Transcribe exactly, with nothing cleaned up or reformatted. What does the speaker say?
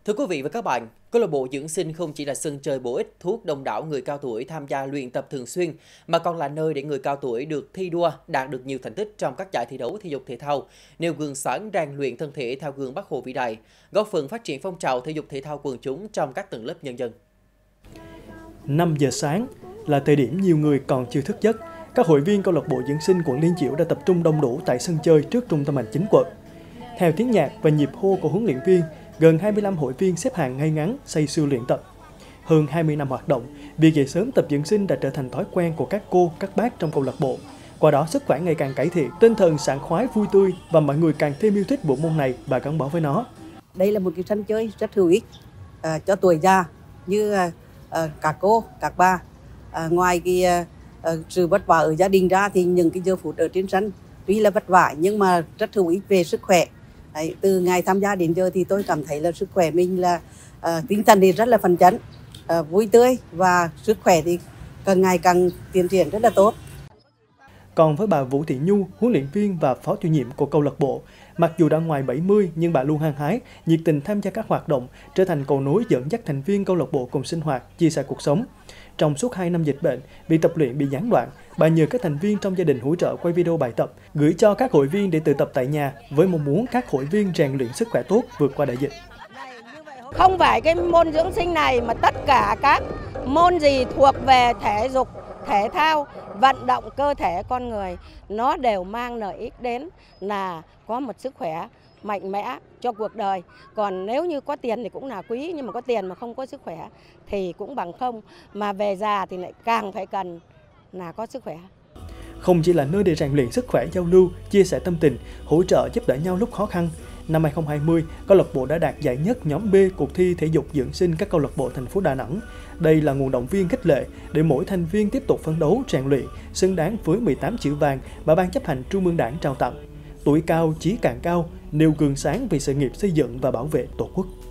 Thưa quý vị và các bạn, câu lạc bộ dưỡng sinh không chỉ là sân chơi bổ ích thu hút đông đảo người cao tuổi tham gia luyện tập thường xuyên, mà còn là nơi để người cao tuổi được thi đua, đạt được nhiều thành tích trong các giải thi đấu thể dục thể thao, nêu gương sáng rèn luyện thân thể theo gương Bác Hồ vĩ đại, góp phần phát triển phong trào thể dục thể thao quần chúng trong các tầng lớp nhân dân. năm giờ sáng là thời điểm nhiều người còn chưa thức giấc. Các hội viên câu lạc bộ dưỡng sinh quận Liên Chiểu đã tập trung đông đủ tại sân chơi trước trung tâm hành chính quận. Theo tiếng nhạc và nhịp hô của huấn luyện viên, gần hai mươi lăm hội viên xếp hàng ngay ngắn, say sưa luyện tập. Hơn hai mươi năm hoạt động, việc dậy sớm tập dưỡng sinh đã trở thành thói quen của các cô, các bác trong câu lạc bộ. Qua đó, sức khỏe ngày càng cải thiện, tinh thần sảng khoái vui tươi và mọi người càng thêm yêu thích bộ môn này và gắn bó với nó. Đây là một cái sân chơi rất hữu ích à, cho tuổi già như à, các cô, các bà. À, ngoài cái à, sự vất vả ở gia đình ra thì những cái giờ phút ở trên sân tuy là vất vả nhưng mà rất hữu ích về sức khỏe. Đấy, từ ngày tham gia đến giờ thì tôi cảm thấy là sức khỏe mình là à, tinh thần thì rất là phấn chấn, à, vui tươi và sức khỏe thì càng ngày càng tiến triển rất là tốt. Còn với bà Vũ Thị Nhu, huấn luyện viên và phó chủ nhiệm của câu lạc bộ, mặc dù đã ngoài bảy mươi nhưng bà luôn hăng hái, nhiệt tình tham gia các hoạt động, trở thành cầu nối dẫn dắt thành viên câu lạc bộ cùng sinh hoạt, chia sẻ cuộc sống. Trong suốt hai năm dịch bệnh, bị tập luyện bị gián đoạn, bà nhờ các thành viên trong gia đình hỗ trợ quay video bài tập, gửi cho các hội viên để tự tập tại nhà với mong muốn các hội viên rèn luyện sức khỏe tốt vượt qua đại dịch. Không phải cái môn dưỡng sinh này mà tất cả các môn gì thuộc về thể dục, thể thao, vận động cơ thể con người, nó đều mang lợi ích đến là có một sức khỏe mạnh mẽ cho cuộc đời. Còn nếu như có tiền thì cũng là quý, nhưng mà có tiền mà không có sức khỏe thì cũng bằng không. Mà về già thì lại càng phải cần là có sức khỏe. Không chỉ là nơi để rèn luyện sức khỏe, giao lưu, chia sẻ tâm tình, hỗ trợ giúp đỡ nhau lúc khó khăn. Năm hai không hai không, câu lạc bộ đã đạt giải nhất nhóm B cuộc thi thể dục dưỡng sinh các câu lạc bộ thành phố Đà Nẵng. Đây là nguồn động viên khích lệ để mỗi thành viên tiếp tục phấn đấu, rèn luyện, xứng đáng với mười tám chữ vàng mà Ban chấp hành Trung ương Đảng trao tặng. Tuổi cao chí càng cao, nêu gương sáng vì sự nghiệp xây dựng và bảo vệ Tổ quốc.